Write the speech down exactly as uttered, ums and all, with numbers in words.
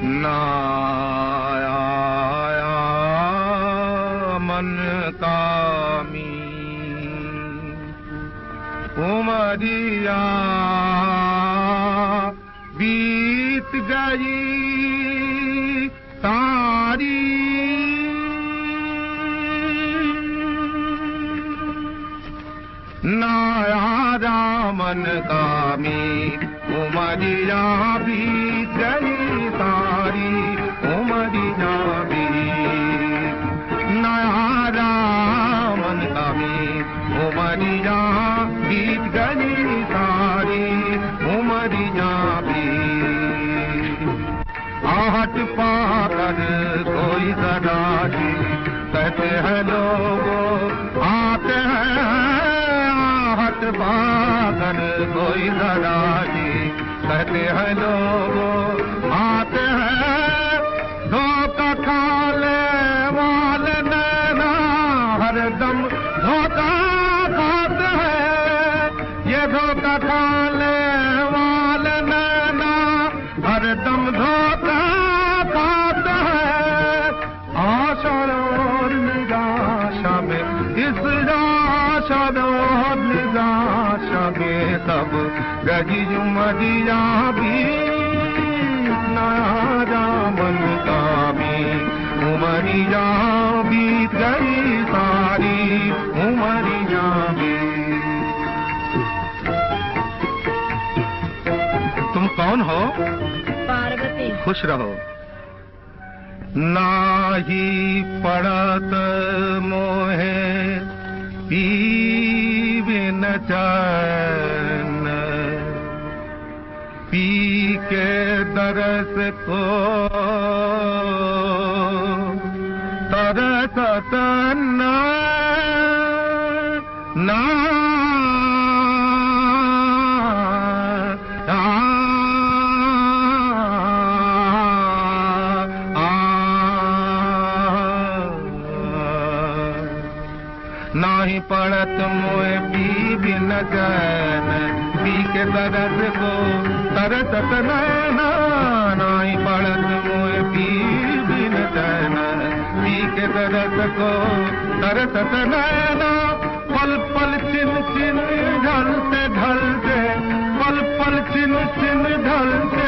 ना आया मन कामी उमरिया बीत गई सारी ना आया मन कामी उमरिया बीत गई सारी उमरिया बीत ना आया मन कामी उमरिया बीत गई सारी उमरिया बीत आहट पाकर कोई सदासी कहते हैं लोगों आते हैं आहट पाकर कोई सदासी कहते हैं लोगों आते हैं धोखा खा ले वाले नैना हरदम धोखा खाते हैं ये धोखा खा ले वाले नैना हरदम धोखा खाते हैं आशा और निराशा में इस आशा और निराशा में सब गजी उमरिया भी नारा मन कामी उमरिया बीत गई सारी उमरिया भी। तुम कौन हो? पार्वती। खुश रहो। नाही पड़त मोहे पीवे न चैन पी के दरस को तरसत न ना नाही पड़त मोए पी बिन चैन पी के दरद को तरसत नैना नाही पड़त मोए पी बिन चैन पी के दरद को तरसत नैना पल पल चिन चिन ढलते ढलते पल पल चिन चिन ढलते